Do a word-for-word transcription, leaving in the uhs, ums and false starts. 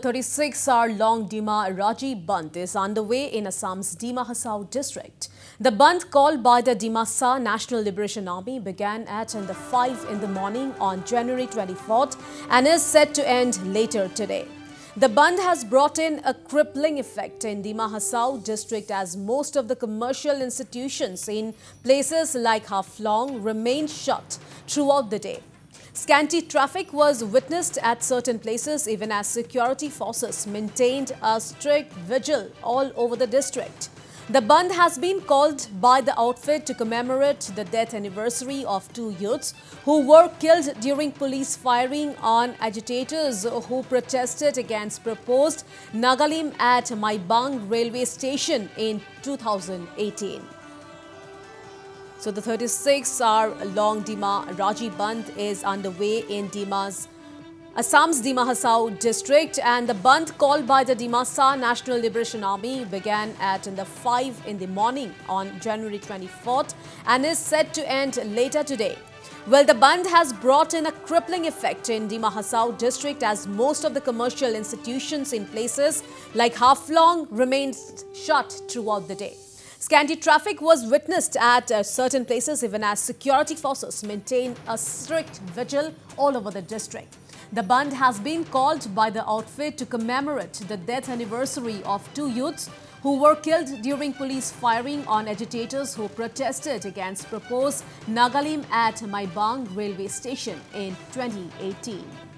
thirty-six hour long Dima Raji Bandh is underway in Assam's Dima Hasao district. The Bandh, called by the Dimasa National Liberation Army, began at the five in the morning on January twenty-fourth and is set to end later today. The Bandh has brought in a crippling effect in Dima Hasao district as most of the commercial institutions in places like Haflong remained shut throughout the day. Scanty traffic was witnessed at certain places even as security forces maintained a strict vigil all over the district. The Bandh has been called by the outfit to commemorate the death anniversary of two youths who were killed during police firing on agitators who protested against proposed Nagalim at Maibang railway station in two thousand eighteen. So the thirty-six hour long Dima Raji Bandh is underway in Dima's Assam's Dima Hasao district, and the Bandh, called by the Dimasa National Liberation Army, began at in the five in the morning on January twenty-fourth and is set to end later today. Well, the Bandh has brought in a crippling effect in Dima Hasao district as most of the commercial institutions in places like Haflong remained shut throughout the day. Scanty traffic was witnessed at uh, certain places even as security forces maintained a strict vigil all over the district. The Bandh has been called by the outfit to commemorate the death anniversary of two youths who were killed during police firing on agitators who protested against proposed Nagalim at Maibang railway station in twenty eighteen.